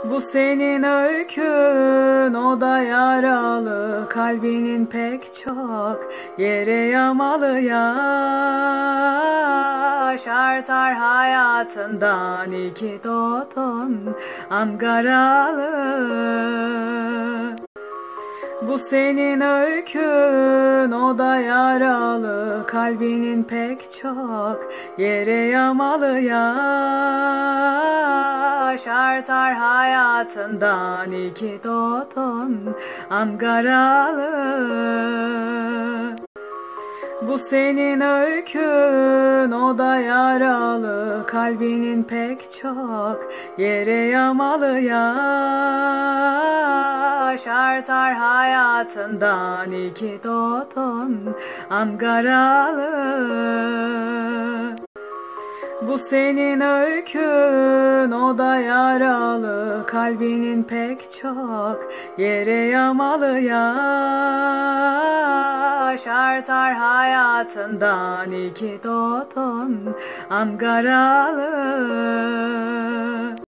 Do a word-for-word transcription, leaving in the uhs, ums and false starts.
Bu senin öykün, o da yaralı, kalbinin pek çok yere yamalı yaş. Artar hayatından iki toton Ankaralı. Bu senin öykün, o da yaralı, kalbinin pek çok yere yamalı yaş. Artar hayatından iki toton Ankaralı. Bu senin öykün, o da yaralı, kalbinin pek çok yere yamalı yaş. Artar hayatından iki toton Ankaralı. Bu senin öykün, o da yaralı, kalbinin pek çok yere yamalı yaş. Artar hayatından iki toton Ankaralı.